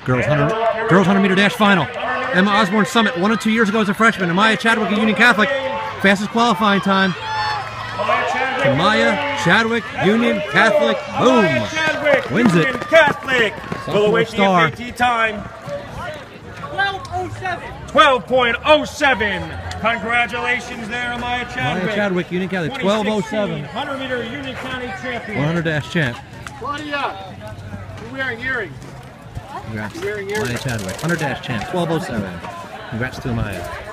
Girls 100 meter dash final. Emma Osborne Summit, 1 or 2 years ago as a freshman. Amaya Chadwick at Union Catholic, fastest qualifying time. Amaya Chadwick, Union Catholic, boom! Chadwick, wins Union it. Catholic. Will await the star. FAT time. 12:07. 12.07. Congratulations there, Amaya Chadwick. Amaya Chadwick, Union Catholic, 12:07. 100 meter Union County champion. 100 dash champ. Claudia, you're wearing earrings. Congrats. Amaya Chadwick, 100 dash champ, 12:07. Congrats to Amaya.